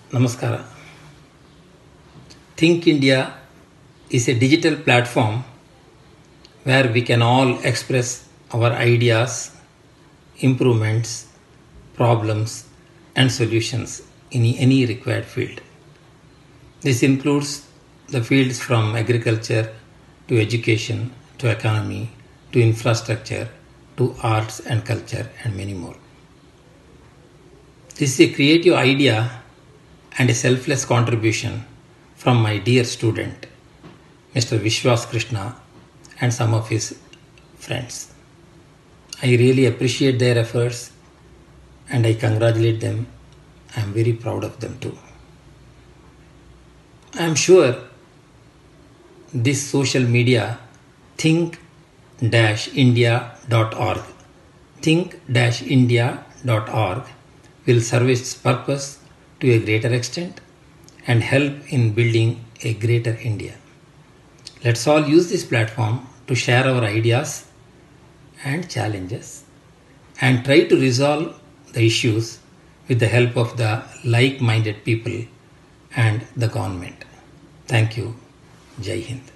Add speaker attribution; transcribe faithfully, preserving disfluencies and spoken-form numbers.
Speaker 1: Namaskara. Think India is a digital platform where we can all express our ideas, improvements, problems, and solutions in any required field. This includes the fields from agriculture to education to economy to infrastructure to arts and culture and many more. This is a creative idea and a selfless contribution from my dear student, Mister Vishwas Krishna, and some of his friends. I really appreciate their efforts and I congratulate them. I am very proud of them too. I am sure this social media think india dot org think india dot org will serve its purpose to a greater extent and help in building a greater India. Let's all use this platform to share our ideas and challenges and try to resolve the issues with the help of the like-minded people and the government. Thank you. Jai Hind.